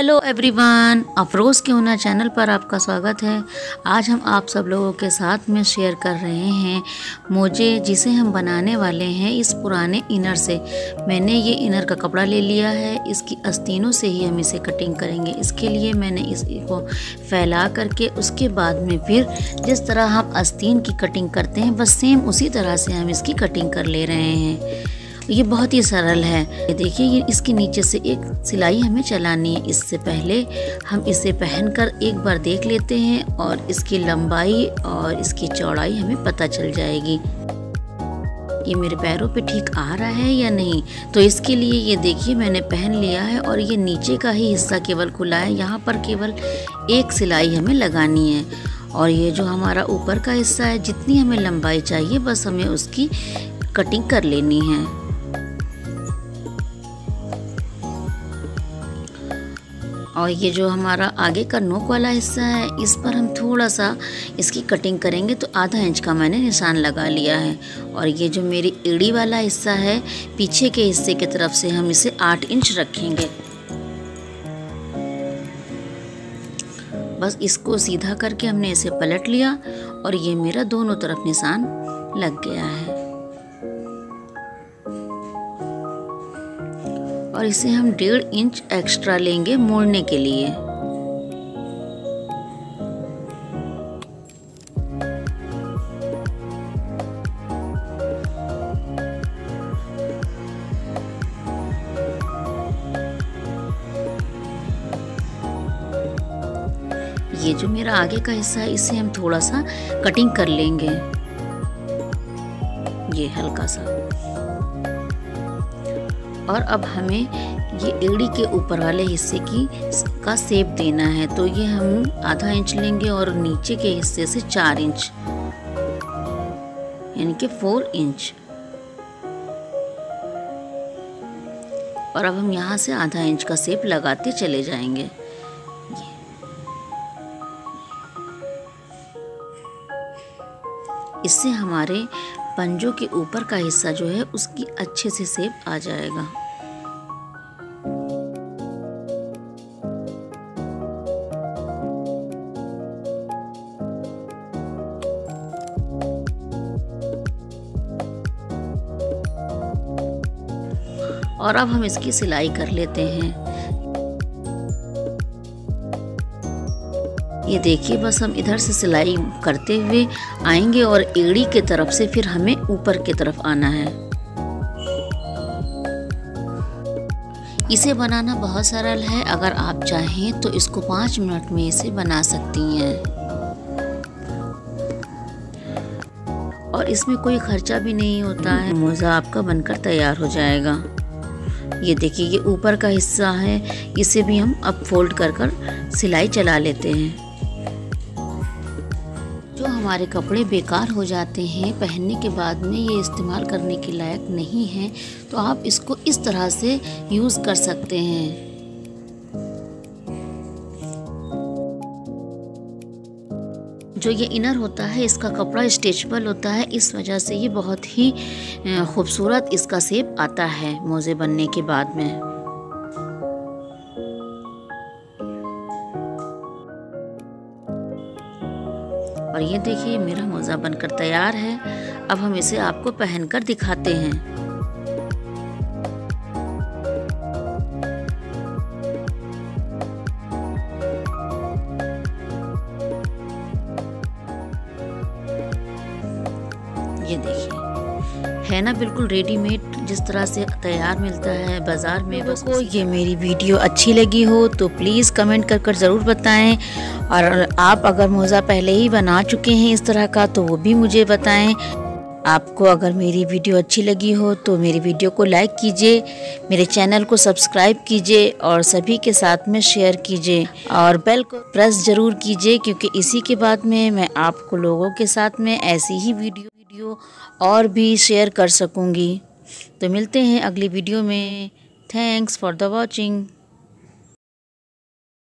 Hello everyone, Afroz के हुनर channel पर आपका स्वागत है। आज हम आप सब लोगों के साथ में शेयर कर रहे हैं मोजे, जिसे हम बनाने वाले हैं इस पुराने इनर से। मैंने ये इनर का कपड़ा ले लिया है, इसकी आस्तीनों से ही हम इसे कटिंग करेंगे। इसके लिए मैंने इसको फैला करके उसके बाद में फिर जिस तरह हम आस्तीन की कटिंग करते हैं बस सेम उसी तरह से हम इसकी कटिंग कर ले रहे हैं। ये बहुत ही सरल है। ये देखिए, ये इसके नीचे से एक सिलाई हमें चलानी है। इससे पहले हम इसे पहनकर एक बार देख लेते हैं और इसकी लंबाई और इसकी चौड़ाई हमें पता चल जाएगी। ये मेरे पैरों पे ठीक आ रहा है या नहीं। तो इसके लिए ये देखिए, मैंने पहन लिया है और ये नीचे का ही हिस्सा केवल खुला है। यहाँ पर केवल एक सिलाई हमें लगानी है और ये जो हमारा ऊपर का हिस्सा है, जितनी हमें लंबाई चाहिए बस हमें उसकी कटिंग कर लेनी है। और ये जो हमारा आगे का नोक वाला हिस्सा है, इस पर हम थोड़ा सा इसकी कटिंग करेंगे। तो आधा इंच का मैंने निशान लगा लिया है। और ये जो मेरी एड़ी वाला हिस्सा है, पीछे के हिस्से की तरफ से हम इसे 8 इंच रखेंगे। बस इसको सीधा करके हमने इसे पलट लिया और ये मेरा दोनों तरफ निशान लग गया है। और इसे हम 1.5 इंच एक्स्ट्रा लेंगे मोड़ने के लिए। ये जो मेरा आगे का हिस्सा है, इसे हम थोड़ा सा कटिंग कर लेंगे, ये हल्का सा। और अब हमें ये एड़ी के ऊपर वाले हिस्से का शेप देना है। तो ये हम आधा इंच लेंगे और नीचे के हिस्से से 4 इंच, यानी कि 4 इंच। और अब हम यहाँ से आधा इंच का शेप लगाते चले जाएंगे। इससे हमारे पंजों के ऊपर का हिस्सा जो है उसकी अच्छे से शेप आ जाएगा। और अब हम इसकी सिलाई कर लेते हैं। ये देखिए, बस हम इधर से सिलाई करते हुए आएंगे और एड़ी के तरफ से फिर हमें ऊपर की तरफ आना है। इसे बनाना बहुत सरल है। अगर आप चाहें तो इसको 5 मिनट में इसे बना सकती हैं। और इसमें कोई खर्चा भी नहीं होता है। मोजा आपका बनकर तैयार हो जाएगा। ये देखिए, ये ऊपर का हिस्सा है, इसे भी हम अब फोल्ड कर सिलाई चला लेते हैं। जो हमारे कपड़े बेकार हो जाते हैं पहनने के बाद में, ये इस्तेमाल करने के लायक नहीं है, तो आप इसको इस तरह से यूज़ कर सकते हैं। जो ये इनर होता है, इसका कपड़ा स्ट्रेचेबल होता है, इस वजह से ये बहुत ही खूबसूरत इसका शेप आता है मोजे बनने के बाद में। और ये देखिए, मेरा मोजा बनकर तैयार है। अब हम इसे आपको पहनकर दिखाते हैं। ये देखिए, है ना बिल्कुल रेडीमेड, जिस तरह से तैयार मिलता है बाज़ार में। बस को ये मेरी वीडियो अच्छी लगी हो तो प्लीज़ कमेंट कर ज़रूर बताएं। और आप अगर मोज़ा पहले ही बना चुके हैं इस तरह का तो वो भी मुझे बताएं। आपको अगर मेरी वीडियो अच्छी लगी हो तो मेरी वीडियो को लाइक कीजिए, मेरे चैनल को सब्सक्राइब कीजिए और सभी के साथ में शेयर कीजिए और बेल को प्रेस ज़रूर कीजिए, क्योंकि इसी के बाद में मैं आपको लोगों के साथ में ऐसी ही वीडियो और भी शेयर कर सकूँगी। तो मिलते हैं अगली वीडियो में। Thanks for the watching.